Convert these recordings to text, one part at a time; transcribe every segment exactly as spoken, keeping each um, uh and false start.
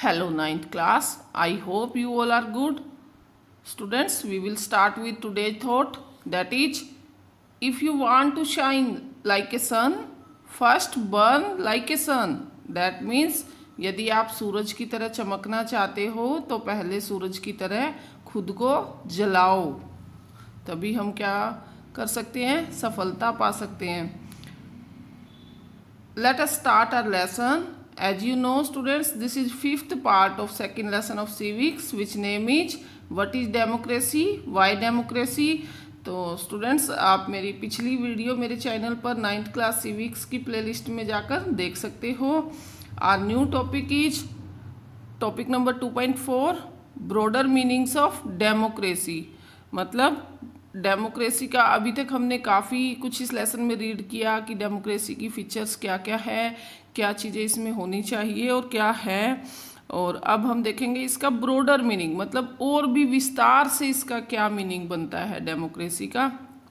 Hello ninth class, I hope you all are good. Students, we will start with today's thought, that is, if you want to shine like a sun, first burn like a sun. That means यदि आप सूरज की तरह चमकना चाहते हो तो पहले सूरज की तरह खुद को जलाओ, तभी हम क्या कर सकते हैं, सफलता पा सकते हैं. Let us start our lesson. As you know students, this is fifth part of second lesson of civics, which name is what is democracy, why democracy. तो स्टूडेंट्स, आप मेरी पिछली वीडियो मेरे चैनल पर नाइन्थ क्लास सिविक्स की playlist में जाकर देख सकते हो. Our new topic is topic number two point four, broader meanings of democracy. मतलब डेमोक्रेसी का अभी तक हमने काफ़ी कुछ इस लेसन में रीड किया कि डेमोक्रेसी की फीचर्स क्या क्या है, क्या चीज़ें इसमें होनी चाहिए और क्या है. और अब हम देखेंगे इसका ब्रॉडर मीनिंग, मतलब और भी विस्तार से इसका क्या मीनिंग बनता है डेमोक्रेसी का.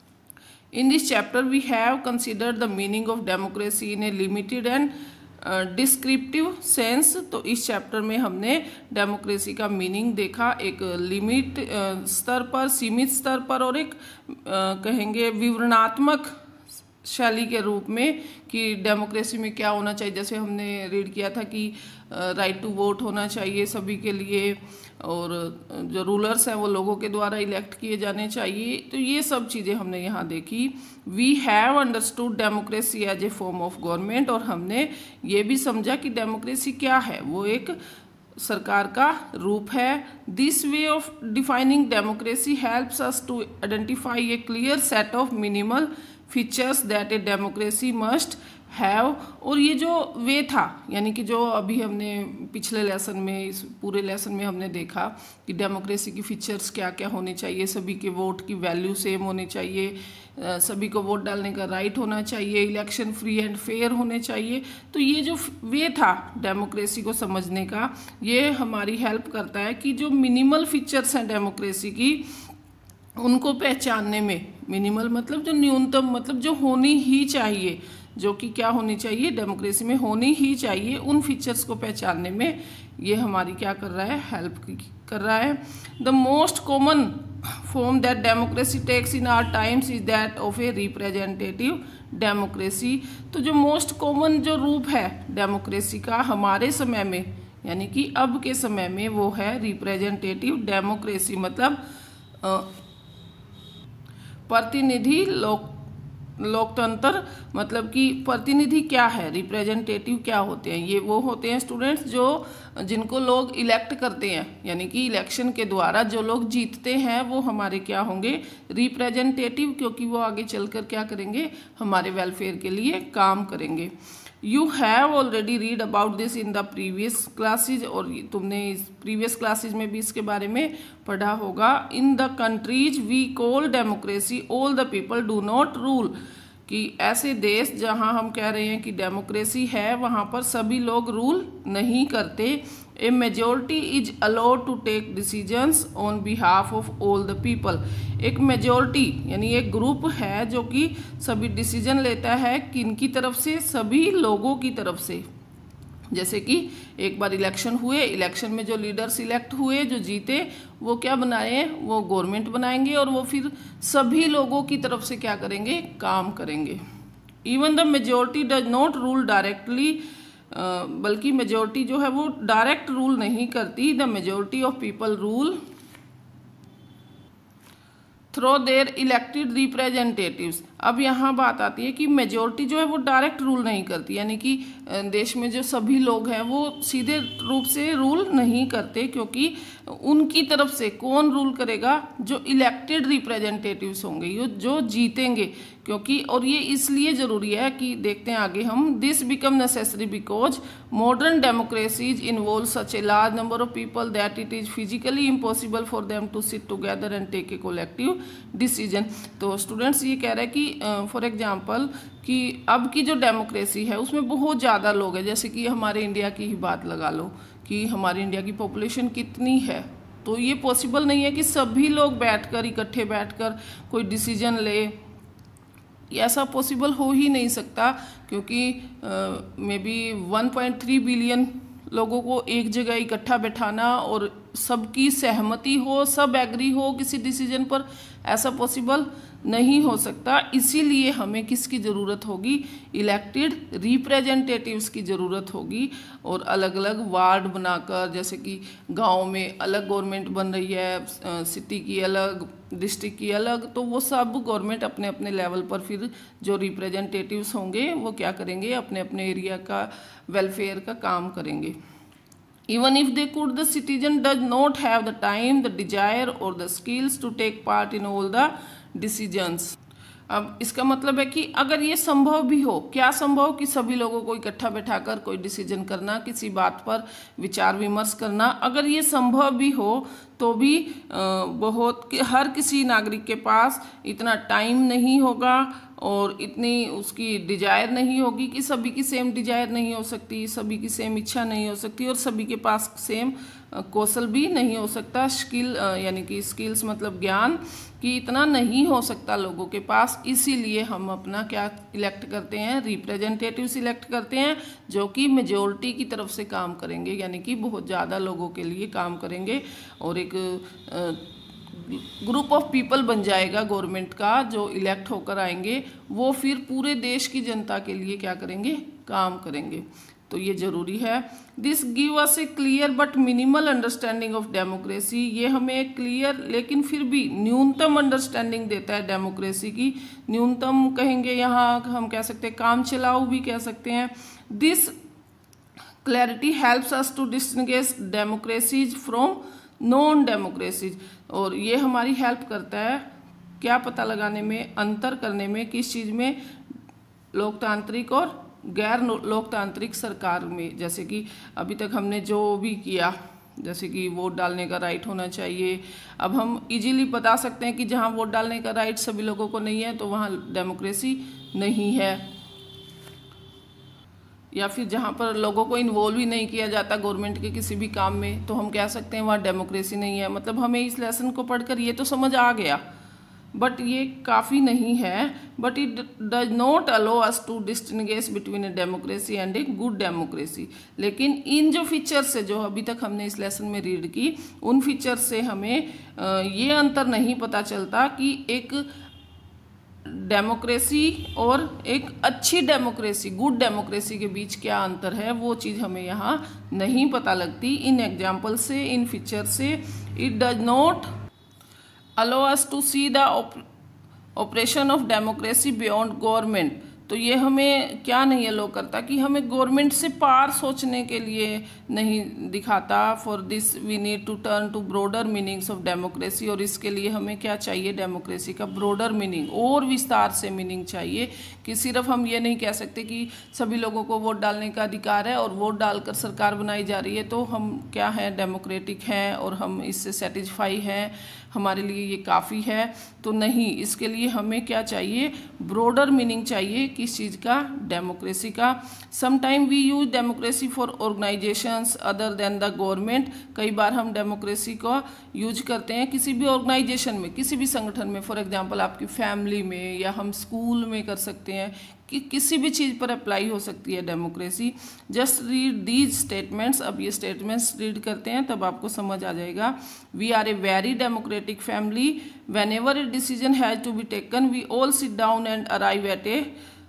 In this chapter we have considered the meaning of democracy in a limited and descriptive sense. तो इस चैप्टर में हमने डेमोक्रेसी का मीनिंग देखा एक लिमिट uh, स्तर पर, सीमित स्तर पर, और एक uh, कहेंगे विवरणात्मक शैली के रूप में कि डेमोक्रेसी में क्या होना चाहिए. जैसे हमने रीड किया था कि राइट टू वोट होना चाहिए सभी के लिए, और जो रूलर्स हैं वो लोगों के द्वारा इलेक्ट किए जाने चाहिए. तो ये सब चीज़ें हमने यहाँ देखी. We have understood democracy as a form of government, और हमने ये भी समझा कि डेमोक्रेसी क्या है, वो एक सरकार का रूप है. This way of defining democracy helps us to identify a clear set of minimal features that a democracy must have. और ये जो वे था, यानी कि जो अभी हमने पिछले लेसन में, इस पूरे लेसन में हमने देखा कि डेमोक्रेसी की फीचर्स क्या क्या होने चाहिए. सभी के वोट की वैल्यू सेम होनी चाहिए, सभी को वोट डालने का राइट होना चाहिए, इलेक्शन फ्री एंड फेयर होने चाहिए. तो ये जो वे था डेमोक्रेसी को समझने का, ये हमारी हेल्प करता है कि जो मिनिमल फीचर्स हैं डेमोक्रेसी की, उनको पहचानने में. मिनिमल मतलब जो न्यूनतम, मतलब जो होनी ही चाहिए, जो कि क्या होनी चाहिए, डेमोक्रेसी में होनी ही चाहिए, उन फीचर्स को पहचानने में ये हमारी क्या कर रहा है, हेल्प कर रहा है. The most common form that democracy takes in our times is that of a representative democracy. तो जो मोस्ट कॉमन जो रूप है डेमोक्रेसी का हमारे समय में, यानी कि अब के समय में, वो है रिप्रेजेंटेटिव डेमोक्रेसी. मतलब प्रतिनिधि लोक लोकतंत्र. मतलब कि प्रतिनिधि क्या है, रिप्रेजेंटेटिव क्या होते हैं, ये वो होते हैं स्टूडेंट्स जो जिनको लोग इलेक्ट करते हैं, यानी कि इलेक्शन के द्वारा जो लोग जीतते हैं वो हमारे क्या होंगे, रिप्रेजेंटेटिव, क्योंकि वो आगे चलकर क्या करेंगे, हमारे वेलफेयर के लिए काम करेंगे. You have already read about this in the previous classes, और तुमने इस प्रीवियस क्लासेज में भी इसके बारे में पढ़ा होगा. In the countries we call democracy all the people do not rule. कि ऐसे देश जहां हम कह रहे हैं कि डेमोक्रेसी है, वहां पर सभी लोग रूल नहीं करते. A majority is allowed to take decisions on behalf of all the people. एक मेजोरिटी यानी एक ग्रुप है जो कि सभी डिसीजन लेता है, किनकी तरफ से, सभी लोगों की तरफ से. जैसे कि एक बार इलेक्शन हुए, इलेक्शन में जो लीडर सिलेक्ट हुए, जो जीते, वो क्या बनाए, वो गवर्नमेंट बनाएंगे, और वो फिर सभी लोगों की तरफ से क्या करेंगे, काम करेंगे. Even the majority does not rule directly, बल्कि मेजोरिटी जो है वो डायरेक्ट रूल नहीं करती. The majority of people rule through their elected representatives. अब यहाँ बात आती है कि मेजोरिटी जो है वो डायरेक्ट रूल नहीं करती, यानी कि देश में जो सभी लोग हैं वो सीधे रूप से रूल नहीं करते, क्योंकि उनकी तरफ से कौन रूल करेगा, जो इलेक्टेड रिप्रेजेंटेटिव्स होंगे, ये जो जीतेंगे. क्योंकि और ये इसलिए ज़रूरी है कि देखते हैं आगे हम, this become necessary because modern democracies involve such a large number of people that it is physically impossible for them to sit together and take a collective decision. तो स्टूडेंट्स ये कह रहे हैं कि फॉर uh, एग्जांपल कि अब की जो डेमोक्रेसी है उसमें बहुत ज़्यादा लोग हैं. जैसे कि हमारे इंडिया की ही बात लगा लो कि हमारी इंडिया की पॉपुलेशन कितनी है, तो ये पॉसिबल नहीं है कि सभी लोग बैठकर, इकट्ठे बैठकर कोई डिसीजन ले. ऐसा पॉसिबल हो ही नहीं सकता, क्योंकि maybe one point three billion लोगों को एक जगह इकट्ठा बैठाना और सबकी सहमति हो, सब एग्री हो किसी डिसीजन पर, ऐसा पॉसिबल नहीं हो सकता। इसीलिए हमें किसकी ज़रूरत होगी, इलेक्टेड रिप्रेजेंटेटिव्स की ज़रूरत होगी। और अलग अलग वार्ड बनाकर, जैसे कि गांव में अलग गवर्नमेंट बन रही है, सिटी की अलग, डिस्ट्रिक्ट की अलग, तो वो सब गवर्नमेंट अपने अपने लेवल पर फिर जो रिप्रेजेंटेटिव्स होंगे वो क्या करेंगे, अपने अपने एरिया का वेलफेयर का काम करेंगे। Even if they could, the citizen does not have the time, the desire or the skills to take part in all the decisions. अब इसका मतलब है कि अगर ये संभव भी हो, क्या संभव कि सभी लोगों को इकट्ठा बैठाकर कोई डिसीजन करना, किसी बात पर विचार विमर्श करना, अगर ये संभव भी हो तो भी बहुत हर किसी नागरिक के पास इतना टाइम नहीं होगा और इतनी उसकी डिजायर नहीं होगी कि सभी की सेम डिजायर नहीं हो सकती, सभी की सेम इच्छा नहीं हो सकती और सभी के पास सेम कौशल भी नहीं हो सकता। स्किल यानी कि स्किल्स मतलब ज्ञान कि इतना नहीं हो सकता लोगों के पास। इसीलिए हम अपना क्या इलेक्ट करते हैं, रिप्रेजेंटेटिव इलेक्ट करते हैं जो कि मेजोरिटी की तरफ से काम करेंगे, यानी कि बहुत ज़्यादा लोगों के लिए काम करेंगे और एक ग्रुप ऑफ पीपल बन जाएगा गवर्नमेंट का जो इलेक्ट होकर आएंगे, वो फिर पूरे देश की जनता के लिए क्या करेंगे, काम करेंगे। तो ये जरूरी है। This give us a clear but minimal understanding of democracy, ये हमें एक क्लियर लेकिन फिर भी न्यूनतम अंडरस्टैंडिंग देता है डेमोक्रेसी की। न्यूनतम कहेंगे यहाँ हम कह सकते हैं, काम चलाऊ भी कह सकते हैं। This clarity helps us to distinguish democracies from non democracies, और ये हमारी हेल्प करता है क्या पता लगाने में, अंतर करने में, किस चीज़ में, लोकतांत्रिक और गैर लोकतांत्रिक सरकार में। जैसे कि अभी तक हमने जो भी किया, जैसे कि वोट डालने का राइट होना चाहिए, अब हम इजीली बता सकते हैं कि जहां वोट डालने का राइट सभी लोगों को नहीं है तो वहां डेमोक्रेसी नहीं है। या फिर जहां पर लोगों को इन्वॉल्व ही नहीं किया जाता गवर्नमेंट के किसी भी काम में, तो हम कह सकते हैं वहाँ डेमोक्रेसी नहीं है। मतलब हमें इस लेसन को पढ़कर ये तो समझ आ गया, बट ये काफ़ी नहीं है। But it does not allow us to distinguish between a democracy and a good democracy. लेकिन इन जो फीचर्स से जो अभी तक हमने इस लेसन में रीड की, उन फीचर्स से हमें ये अंतर नहीं पता चलता कि एक डेमोक्रेसी और एक अच्छी डेमोक्रेसी, गुड डेमोक्रेसी के बीच क्या अंतर है, वो चीज़ हमें यहाँ नहीं पता लगती इन एग्जाम्पल से, इन फीचर से। It does not allow us to see the op operation of democracy beyond government। तो ये हमें क्या नहीं अलो करता कि हमें गवर्नमेंट से पार सोचने के लिए नहीं दिखाता। For this we need to turn to broader meanings of democracy, और इसके लिए हमें क्या चाहिए, डेमोक्रेसी का ब्रॉडर मीनिंग और विस्तार से मीनिंग चाहिए। कि सिर्फ हम ये नहीं कह सकते कि सभी लोगों को वोट डालने का अधिकार है और वोट डालकर सरकार बनाई जा रही है तो हम क्या हैं, डेमोक्रेटिक हैं और हम इससे सेटिस्फाई हैं, हमारे लिए ये काफ़ी है। तो नहीं, इसके लिए हमें क्या चाहिए, ब्रॉडर मीनिंग चाहिए किस चीज़ का, डेमोक्रेसी का। Sometime we use democracy for organisations other than the government. कई बार हम डेमोक्रेसी को यूज करते हैं किसी भी ऑर्गेनाइजेशन में, किसी भी संगठन में, फॉर एग्जांपल आपकी फैमिली में, या हम स्कूल में कर सकते हैं, कि किसी भी चीज़ पर अप्लाई हो सकती है democracy. Just read these statements. अब ये स्टेटमेंट्स रीड करते हैं तब आपको समझ आ जाएगा। We are a very democratic family. Whenever a decision has to be taken we all sit down and arrive at a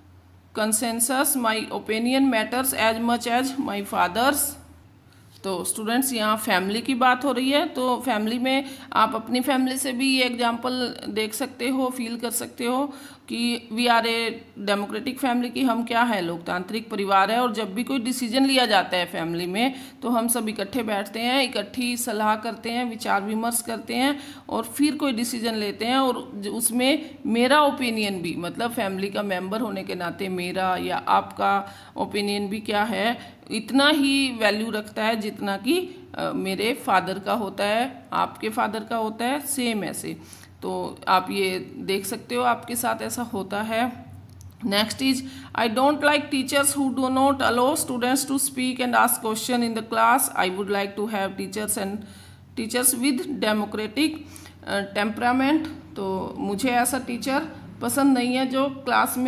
consensus. My opinion matters as much as my father's. तो स्टूडेंट्स यहाँ family की बात हो रही है, तो family में आप अपनी फैमिली से भी ये एग्जांपल देख सकते हो, फील कर सकते हो कि we are a democratic family, की हम क्या है, लोकतांत्रिक परिवार है। और जब भी कोई डिसीजन लिया जाता है फैमिली में तो हम सब इकट्ठे बैठते हैं, इकट्ठी सलाह करते हैं, विचार विमर्श करते हैं और फिर कोई डिसीजन लेते हैं। और उसमें मेरा ओपिनियन भी, मतलब फैमिली का मेंबर होने के नाते मेरा या आपका ओपिनियन भी क्या है, इतना ही वैल्यू रखता है जितना कि मेरे फादर का होता है, आपके फादर का होता है, सेम ऐसे। तो आप ये देख सकते हो आपके साथ ऐसा होता है। Next is I don't like teachers who do not allow students to speak and ask question in the class. I would like to have teachers and teachers with democratic temperament. तो मुझे ऐसा टीचर पसंद नहीं है जो class में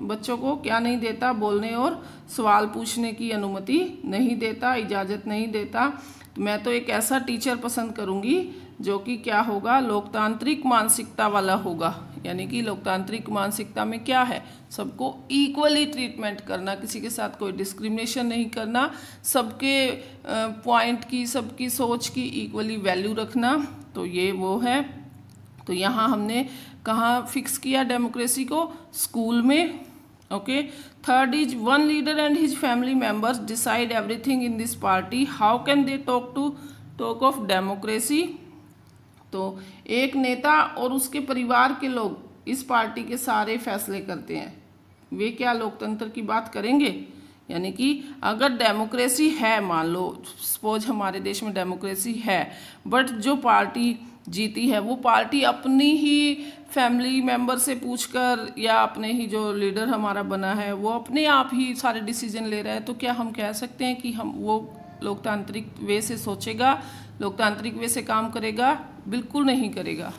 बच्चों को क्या नहीं देता, बोलने और सवाल पूछने की अनुमति नहीं देता, इजाज़त नहीं देता। तो मैं तो एक ऐसा टीचर पसंद करूँगी जो कि क्या होगा, लोकतांत्रिक मानसिकता वाला होगा। यानी कि लोकतांत्रिक मानसिकता में क्या है, सबको इक्वली ट्रीटमेंट करना, किसी के साथ कोई डिस्क्रिमिनेशन नहीं करना, सबके पॉइंट की, सबकी सोच की इक्वली वैल्यू रखना। तो ये वो है। तो यहाँ हमने कहाँ फिक्स किया डेमोक्रेसी को, स्कूल में। Okay. Third is one leader and his family members decide everything in this party, how can they talk to talk of democracy. तो एक नेता और उसके परिवार के लोग इस पार्टी के सारे फैसले करते हैं, वे क्या लोकतंत्र की बात करेंगे। यानी कि अगर डेमोक्रेसी है, मान लो सपोज हमारे देश में डेमोक्रेसी है, बट जो पार्टी जीती है वो पार्टी अपनी ही फैमिली मेंबर से पूछकर या अपने ही जो लीडर हमारा बना है वो अपने आप ही सारे डिसीजन ले रहा है, तो क्या हम कह सकते हैं कि हम वो लोकतांत्रिक वे से सोचेगा, लोकतांत्रिक वे से काम करेगा? बिल्कुल नहीं करेगा।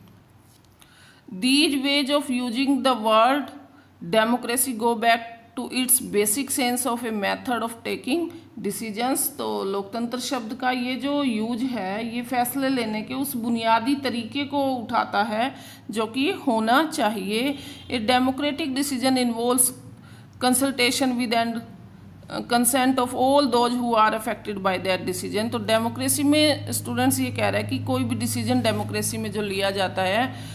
These ways of using the word democracy go back to its basic sense of a method of taking decisions. तो लोकतंत्र शब्द का ये जो यूज है, ये फैसले लेने के उस बुनियादी तरीके को उठाता है जो कि होना चाहिए। A democratic decision involves consultation with and consent of all those who are affected by that decision. तो डेमोक्रेसी में स्टूडेंट्स ये कह रहा है कि कोई भी डिसीजन डेमोक्रेसी में जो लिया जाता है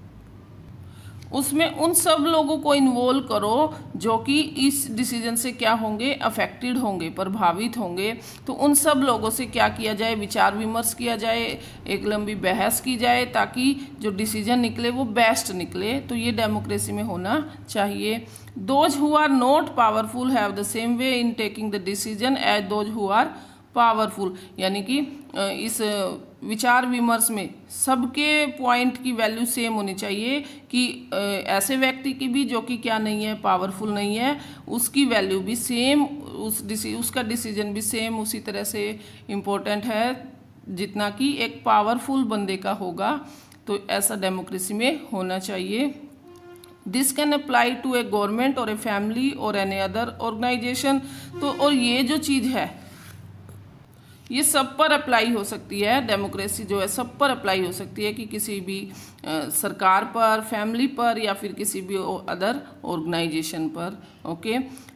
उसमें उन सब लोगों को इन्वॉल्व करो जो कि इस डिसीजन से क्या होंगे, अफेक्टेड होंगे, प्रभावित होंगे। तो उन सब लोगों से क्या किया जाए, विचार विमर्श किया जाए, एक लंबी बहस की जाए ताकि जो डिसीजन निकले वो बेस्ट निकले। तो ये डेमोक्रेसी में होना चाहिए। Those who are not powerful have the same way in taking the decision as those who are powerful. यानी कि इस विचार विमर्श में सबके पॉइंट की वैल्यू सेम होनी चाहिए कि ऐसे व्यक्ति की भी जो कि क्या नहीं है, पावरफुल नहीं है, उसकी वैल्यू भी सेम, उस डिसी उसका डिसीजन भी सेम उसी तरह से इम्पोर्टेंट है जितना कि एक पावरफुल बंदे का होगा। तो ऐसा डेमोक्रेसी में होना चाहिए। This can apply to a government और ए फैमिली और एनी अदर ऑर्गेनाइजेशन। तो और ये जो चीज़ है ये सब पर अप्लाई हो सकती है। डेमोक्रेसी जो है सब पर अप्लाई हो सकती है कि किसी भी आ, सरकार पर, फैमिली पर या फिर किसी भी अदर ऑर्गेनाइजेशन पर। Okay.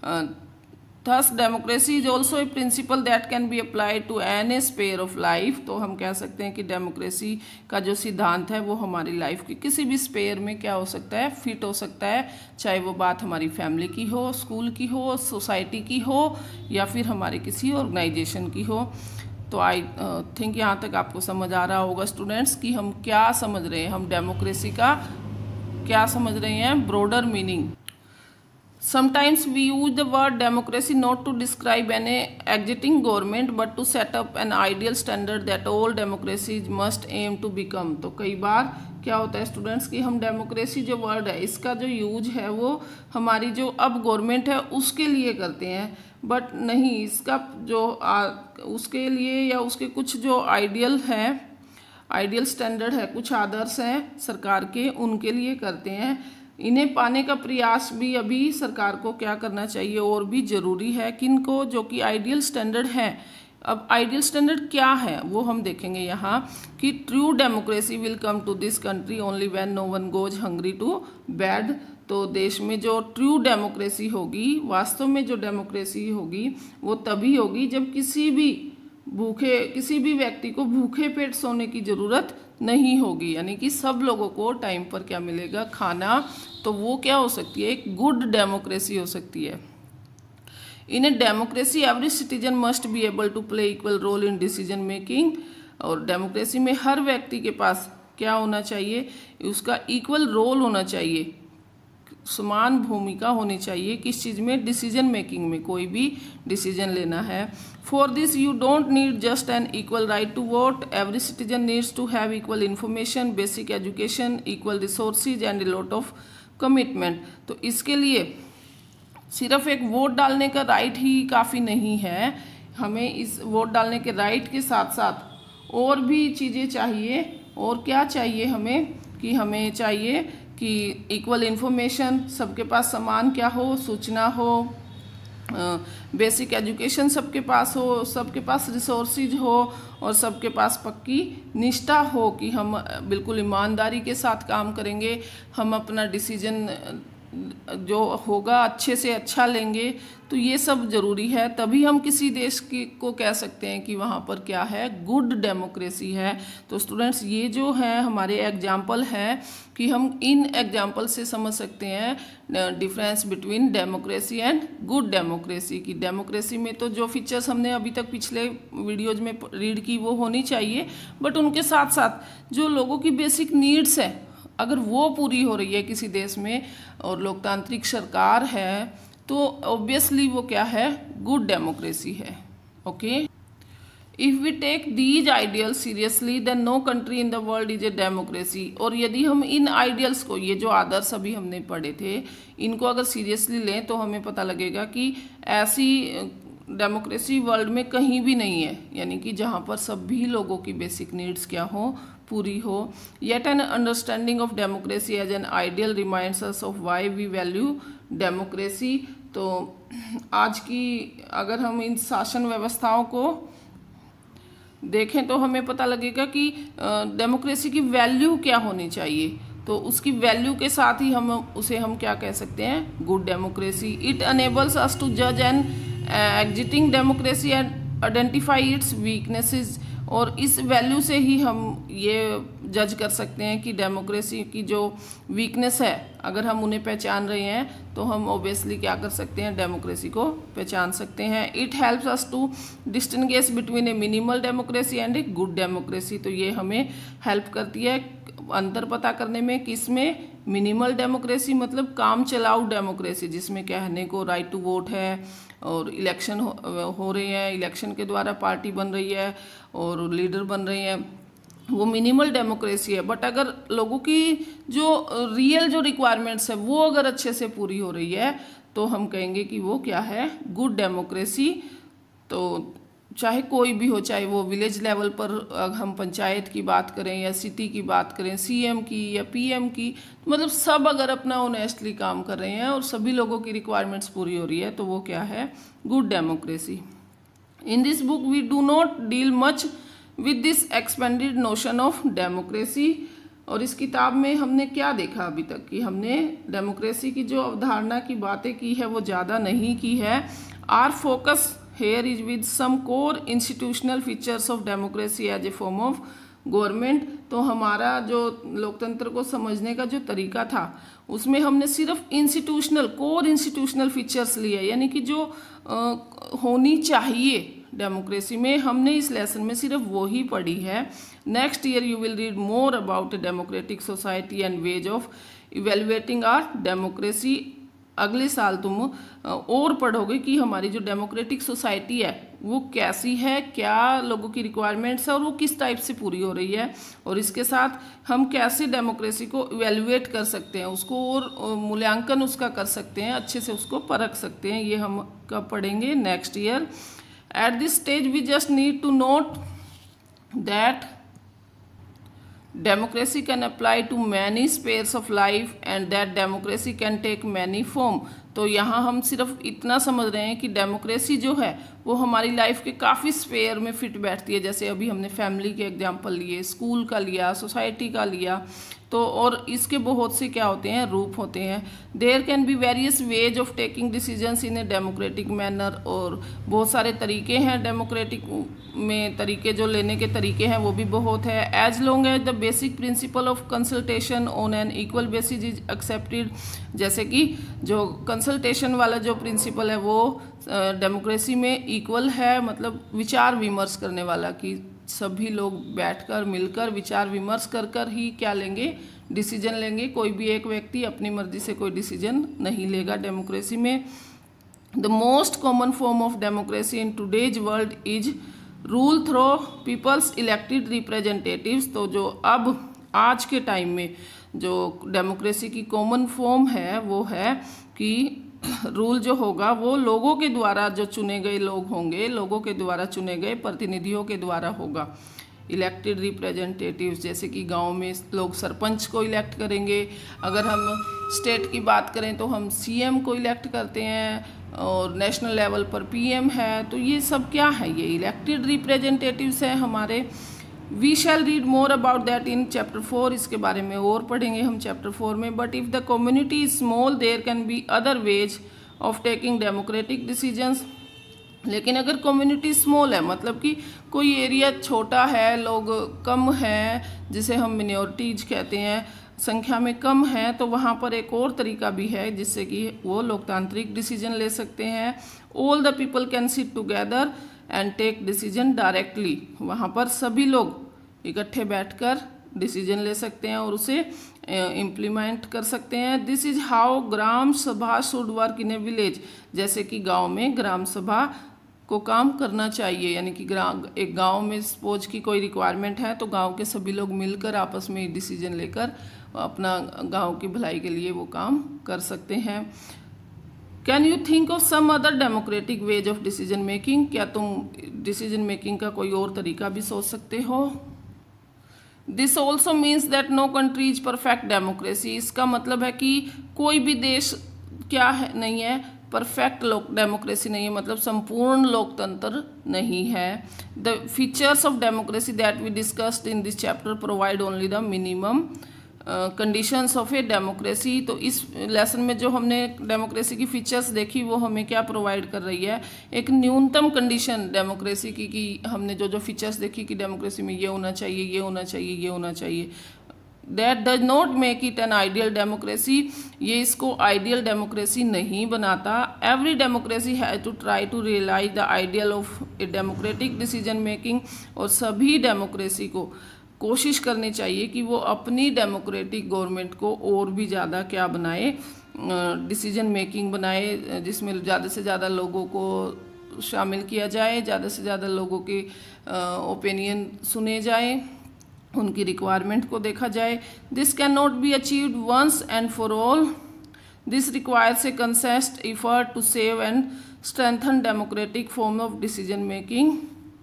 Thus democracy is also a principle that can be applied to any sphere of life. तो हम कह सकते हैं कि डेमोक्रेसी का जो सिद्धांत है वो हमारी लाइफ की किसी भी स्पेयर में क्या हो सकता है, फिट हो सकता है। चाहे वो बात हमारी फैमिली की हो, स्कूल की हो, सोसाइटी की हो या फिर हमारे किसी ऑर्गेनाइजेशन की हो। तो आई थिंक यहाँ तक आपको समझ आ रहा होगा स्टूडेंट्स कि हम क्या समझ रहे हैं, हम डेमोक्रेसी का क्या समझ रहे हैं, broader meaning. Sometimes we use the word democracy not to describe an existing government but to set up an ideal standard that all democracies must aim to become. तो कई बार क्या होता है स्टूडेंट्स कि हम डेमोक्रेसी जो वर्ड है इसका जो यूज है वो हमारी जो अब गवर्नमेंट है उसके लिए करते हैं, बट नहीं, इसका जो आ, उसके लिए या उसके कुछ जो आइडियल है, आइडियल स्टैंडर्ड है, कुछ आदर्श हैं सरकार के, उनके लिए करते हैं। इन्हें पाने का प्रयास भी अभी सरकार को क्या करना चाहिए और भी ज़रूरी है। किनको, जो कि आइडियल स्टैंडर्ड है। अब आइडियल स्टैंडर्ड क्या है वो हम देखेंगे यहाँ कि true democracy will come to this country only when no one goes hungry to bed. तो देश में जो ट्रू डेमोक्रेसी होगी, वास्तव में जो डेमोक्रेसी होगी वो तभी होगी जब किसी भी भूखे किसी भी व्यक्ति को भूखे पेट सोने की ज़रूरत नहीं होगी। यानी कि सब लोगों को टाइम पर क्या मिलेगा, खाना। तो वो क्या हो सकती है, एक गुड डेमोक्रेसी हो सकती है। In a democracy every citizen must be able to play equal role in decision making. और डेमोक्रेसी में हर व्यक्ति के पास क्या होना चाहिए, उसका इक्वल रोल होना चाहिए, समान भूमिका होनी चाहिए। किस चीज़ में, डिसीजन मेकिंग में, कोई भी डिसीजन लेना है। For this you don't need just an equal right to vote, every citizen needs to have equal information, basic education, equal resources and a lot of commitment. तो इसके लिए सिर्फ एक वोट डालने का राइट ही काफ़ी नहीं है, हमें इस वोट डालने के राइट के साथ साथ और भी चीज़ें चाहिए। और क्या चाहिए हमें कि हमें चाहिए कि कि इक्वल इन्फॉर्मेशन, सबके पास समान क्या हो, सूचना हो, बेसिक एजुकेशन सबके पास हो, सबके पास रिसोर्सेज हो और सबके पास पक्की निष्ठा हो कि हम बिल्कुल ईमानदारी के साथ काम करेंगे, हम अपना डिसीजन जो होगा अच्छे से अच्छा लेंगे। तो ये सब ज़रूरी है, तभी हम किसी देश की को कह सकते हैं कि वहाँ पर क्या है, गुड डेमोक्रेसी है। तो स्टूडेंट्स ये जो है हमारे एग्जाम्पल हैं कि हम इन एग्जाम्पल से समझ सकते हैं difference between democracy and good democracy की। डेमोक्रेसी में तो जो फीचर्स हमने अभी तक पिछले वीडियोज में रीड की वो होनी चाहिए, बट उनके साथ साथ जो लोगों की बेसिक नीड्स है अगर वो पूरी हो रही है किसी देश में और लोकतांत्रिक सरकार है तो ऑब्वियसली वो क्या है, गुड डेमोक्रेसी है। Okay, if we take these ideals seriously then no country in the world is a democracy. और यदि हम इन आइडियल्स को, ये जो आदर्श अभी हमने पढ़े थे, इनको अगर सीरियसली लें तो हमें पता लगेगा कि ऐसी डेमोक्रेसी वर्ल्ड में कहीं भी नहीं है, यानी कि जहाँ पर सभी लोगों की बेसिक नीड्स क्या हो, पूरी हो। Yet an understanding of democracy as an ideal reminds us of why we value democracy. तो आज की अगर हम इन शासन व्यवस्थाओं को देखें तो हमें पता लगेगा कि डेमोक्रेसी की वैल्यू क्या होनी चाहिए। तो उसकी वैल्यू के साथ ही हम उसे हम क्या कह सकते हैं, good democracy. It enables us to जज an existing democracy and identify its weaknesses. और इस वैल्यू से ही हम ये जज कर सकते हैं कि डेमोक्रेसी की जो वीकनेस है अगर हम उन्हें पहचान रहे हैं तो हम ऑब्वियसली क्या कर सकते हैं, डेमोक्रेसी को पहचान सकते हैं। It helps us to distinguish between a minimal democracy and a good democracy. तो ये हमें हेल्प करती है अंतर पता करने में, किसमें, मिनिमल डेमोक्रेसी मतलब काम चलाऊ डेमोक्रेसी जिसमें कहने को राइट टू वोट है और इलेक्शन हो, हो रहे हैं, इलेक्शन के द्वारा पार्टी बन रही है और लीडर बन रहे हैं, वो मिनिमल डेमोक्रेसी है। बट अगर लोगों की जो रियल जो रिक्वायरमेंट्स है वो अगर अच्छे से पूरी हो रही है तो हम कहेंगे कि वो क्या है, गुड डेमोक्रेसी। तो चाहे कोई भी हो, चाहे वो विलेज लेवल पर हम पंचायत की बात करें या सिटी की बात करें, सीएम की या पीएम की, मतलब सब अगर अपना ऑनेस्टली काम कर रहे हैं और सभी लोगों की रिक्वायरमेंट्स पूरी हो रही है तो वो क्या है, good democracy. In this book we do not deal much with this expanded notion of democracy. और इस किताब में हमने क्या देखा अभी तक कि हमने डेमोक्रेसी की जो अवधारणा की बातें की है वो ज़्यादा नहीं की है। Our focus here is with some core institutional features of democracy as a form of government। तो हमारा जो लोकतंत्र को समझने का जो तरीका था उसमें हमने सिर्फ इंस्टीट्यूशनल कोर इंस्टीट्यूशनल फीचर्स लिए, यानी कि जो आ, होनी चाहिए डेमोक्रेसी में, हमने इस लेसन में सिर्फ वो ही पढ़ी है। Next year you will read more about democratic society and ways of evaluating our democracy. अगले साल तुम और पढ़ोगे कि हमारी जो डेमोक्रेटिक सोसाइटी है वो कैसी है, क्या लोगों की रिक्वायरमेंट्स है और वो किस टाइप से पूरी हो रही है, और इसके साथ हम कैसे डेमोक्रेसी को इवेल्युएट कर सकते हैं, उसको और मूल्यांकन उसका कर सकते हैं, अच्छे से उसको परख सकते हैं। ये हम कब पढ़ेंगे, next year. At this stage we just need to note that democracy can apply to many spheres of life and that democracy can take many form। तो यहाँ हम सिर्फ इतना समझ रहे हैं कि डेमोक्रेसी जो है वो हमारी लाइफ के काफ़ी स्पेयर में फिट बैठती है। जैसे अभी हमने फैमिली के एग्जांपल लिए, स्कूल का लिया, सोसाइटी का लिया, तो और इसके बहुत से क्या होते हैं, रूप होते हैं। There can be various ways of taking decisions in a democratic manner. और बहुत सारे तरीके हैं डेमोक्रेटिक में, तरीके जो लेने के तरीके हैं वो भी बहुत है। As long as the basic principle of consultation on an equal basis is accepted. जैसे कि जो कंसल्टेशन वाला जो प्रिंसिपल है वो डेमोक्रेसी में इक्वल है, मतलब विचार विमर्श करने वाला, कि सभी लोग बैठकर मिलकर विचार विमर्श कर कर ही क्या लेंगे, डिसीजन लेंगे। कोई भी एक व्यक्ति अपनी मर्जी से कोई डिसीजन नहीं लेगा डेमोक्रेसी में। The most common form of democracy in today's world is rule through people's elected representatives. तो जो अब आज के टाइम में जो डेमोक्रेसी की कॉमन फॉर्म है वो है कि रूल जो होगा वो लोगों के द्वारा जो चुने गए लोग होंगे, लोगों के द्वारा चुने गए प्रतिनिधियों के द्वारा होगा। इलेक्टेड रिप्रेजेंटेटिव्स, जैसे कि गांव में लोग सरपंच को इलेक्ट करेंगे। अगर हम स्टेट की बात करें तो हम सीएम को इलेक्ट करते हैं, और नेशनल लेवल पर पीएम है। तो ये सब क्या है, ये इलेक्टेड रिप्रेजेंटेटिव्स हैं हमारे। We shall read more about that in chapter four, इसके बारे में और पढ़ेंगे हम चैप्टर फोर में। But if the community is small there can be other ways of taking democratic decisions. लेकिन अगर कम्युनिटी स्मॉल है, मतलब कि कोई एरिया छोटा है, लोग कम हैं, जिसे हम मिनॉरिटीज कहते हैं, संख्या में कम है, तो वहाँ पर एक और तरीका भी है जिससे कि वो लोकतांत्रिक डिसीजन ले सकते हैं। All the people can sit together and take decision directly. वहाँ पर सभी लोग इकट्ठे बैठकर डिसीजन ले सकते हैं और उसे इम्प्लीमेंट कर सकते हैं। This is how Gram Sabha should work in a village. जैसे कि गांव में ग्राम सभा को काम करना चाहिए, यानी कि ग्राम एक गांव में सपोज की कोई रिक्वायरमेंट है तो गांव के सभी लोग मिलकर आपस में डिसीजन लेकर अपना गांव की भलाई के लिए वो काम कर सकते हैं। Can you think of some other democratic ways of decision making. क्या तुम डिसीजन मेकिंग का कोई और तरीका भी सोच सकते हो। This also means that no country is perfect democracy. इसका मतलब है कि कोई भी देश क्या है नहीं है, परफेक्ट लोक डेमोक्रेसी नहीं है, मतलब संपूर्ण लोकतंत्र नहीं है। The features of democracy that we discussed in this chapter provide only the minimum conditions of a democracy. तो इस लेसन में जो हमने डेमोक्रेसी की फीचर्स देखी वो हमें क्या प्रोवाइड कर रही है, एक न्यूनतम कंडीशन डेमोक्रेसी की, कि हमने जो जो फीचर्स देखी कि डेमोक्रेसी में ये होना चाहिए, ये होना चाहिए, ये होना चाहिए। That does not make it an ideal democracy. ये इसको आइडियल डेमोक्रेसी नहीं बनाता। Every democracy has to try to realise the ideal of a democratic decision making. और सभी डेमोक्रेसी को कोशिश करनी चाहिए कि वो अपनी डेमोक्रेटिक गवर्नमेंट को और भी ज़्यादा क्या बनाए, डिसीजन मेकिंग बनाए, जिसमें ज़्यादा से ज़्यादा लोगों को शामिल किया जाए, ज़्यादा से ज़्यादा लोगों के ओपिनियन सुने जाए, उनकी रिक्वायरमेंट को देखा जाए। This can not be achieved once and for all. This requires a consistent effort to save and strengthen democratic form of decision making.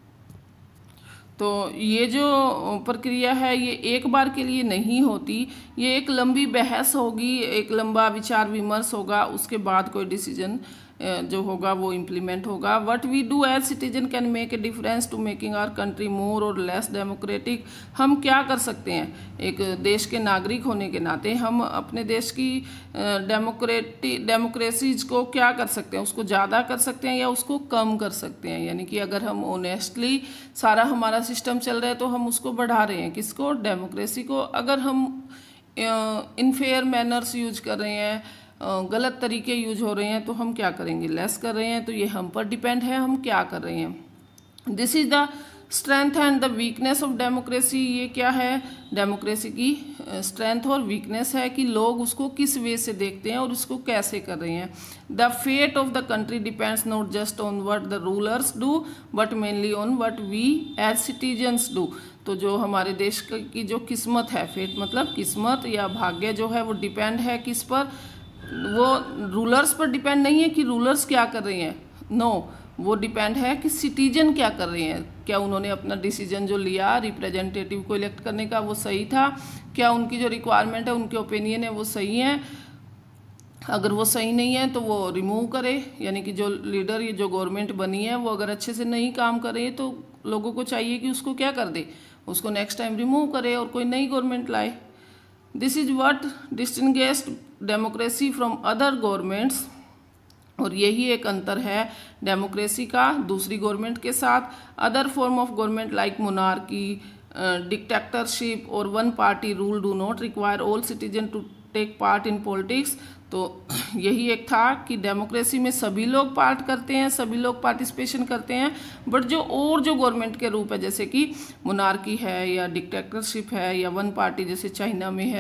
तो ये जो प्रक्रिया है ये एक बार के लिए नहीं होती, ये एक लंबी बहस होगी, एक लंबा विचार विमर्श होगा, उसके बाद कोई डिसीजन जो होगा वो इम्प्लीमेंट होगा। What we do as citizen can make a difference to making our country more or less democratic. हम क्या कर सकते हैं, एक देश के नागरिक होने के नाते हम अपने देश की डेमोक्रेटिक डेमोक्रेसीज को क्या कर सकते हैं, उसको ज़्यादा कर सकते हैं या उसको कम कर सकते हैं। यानी कि अगर हम ऑनेस्टली सारा हमारा सिस्टम चल रहा है तो हम उसको बढ़ा रहे हैं, किसको, डेमोक्रेसी को। अगर हम इनफेयर मैनर्स यूज कर रहे हैं, गलत तरीके यूज हो रहे हैं, तो हम क्या करेंगे, लेस कर रहे हैं। तो ये हम पर डिपेंड है हम क्या कर रहे हैं। This is the strength and the weakness of democracy. ये क्या है, डेमोक्रेसी की स्ट्रेंथ और वीकनेस है कि लोग उसको किस वे से देखते हैं और उसको कैसे कर रहे हैं। The fate of the country depends not just on what the rulers do but mainly on what we as citizens do. तो जो हमारे देश की जो किस्मत है, फेट मतलब किस्मत या भाग्य जो है, वो डिपेंड है किस पर, वो रूलर्स पर डिपेंड नहीं है कि रूलर्स क्या कर रहे हैं, नो no, वो डिपेंड है कि सिटीजन क्या कर रहे हैं। क्या उन्होंने अपना डिसीजन जो लिया रिप्रेजेंटेटिव को इलेक्ट करने का वो सही था, क्या उनकी जो रिक्वायरमेंट है, उनके ओपिनियन है वो सही है। अगर वो सही नहीं है तो वो रिमूव करे, यानी कि जो लीडर, ये जो गवर्नमेंट बनी है वो अगर अच्छे से नहीं काम कर रही है तो लोगों को चाहिए कि उसको क्या कर दे, उसको नेक्स्ट टाइम रिमूव करे और कोई नई गवर्नमेंट लाए। This is what distinguished democracy from other governments. और यही एक अंतर है डेमोक्रेसी का दूसरी गवर्नमेंट के साथ। Other form of government like monarchy, dictatorship और one party rule do not require all citizen to take part in politics. तो यही एक था कि डेमोक्रेसी में सभी लोग पार्ट करते हैं, सभी लोग पार्टिसिपेशन करते हैं, बट जो और जो गवर्नमेंट के रूप है जैसे कि मोनार्की है या डिक्टेटरशिप है या वन पार्टी जैसे चाइना में है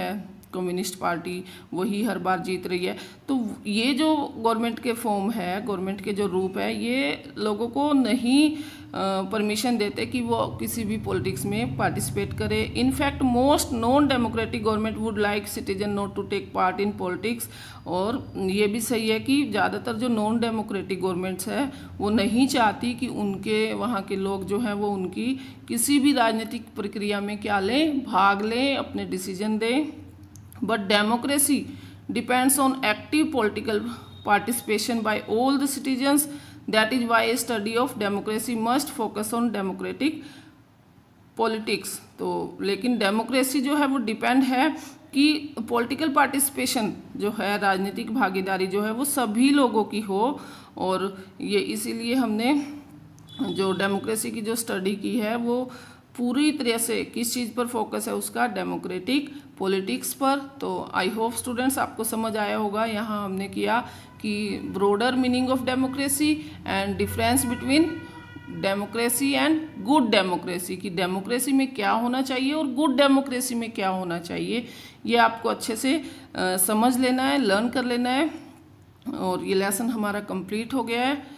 कम्युनिस्ट पार्टी वही हर बार जीत रही है। तो ये जो गवर्नमेंट के फॉर्म है, गवर्नमेंट के जो रूप है, ये लोगों को नहीं परमिशन देते कि वो किसी भी पॉलिटिक्स में पार्टिसिपेट करे। In fact most non democratic government would like citizen not to take part in politics. और ये भी सही है कि ज़्यादातर जो नॉन डेमोक्रेटिक गवर्नमेंट्स है वो नहीं चाहती कि उनके वहाँ के लोग जो हैं वो उनकी किसी भी राजनीतिक प्रक्रिया में क्या लें, भाग लें, अपने डिसीजन दें। But democracy depends on active political participation by all the citizens. That is why a study of democracy must focus on democratic politics। तो लेकिन डेमोक्रेसी जो है वो डिपेंड है कि पॉलिटिकल पार्टिसिपेशन जो है, राजनीतिक भागीदारी जो है वो सभी लोगों की हो। और ये इसीलिए हमने जो डेमोक्रेसी की जो स्टडी की है वो पूरी तरह से किस चीज़ पर फोकस है उसका, डेमोक्रेटिक पॉलिटिक्स पर। तो आई होप स्टूडेंट्स आपको समझ आया होगा। यहाँ हमने किया कि broader meaning of democracy and difference between democracy and good democracy, कि डेमोक्रेसी में क्या होना चाहिए और गुड डेमोक्रेसी में क्या होना चाहिए, ये आपको अच्छे से आ, समझ लेना है, लर्न कर लेना है। और ये लेसन हमारा कंप्लीट हो गया है।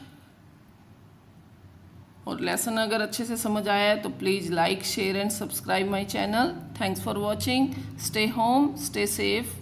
और लेसन अगर अच्छे से समझ आया है तो please like, share and subscribe my channel. Thanks for watching. Stay home, stay safe.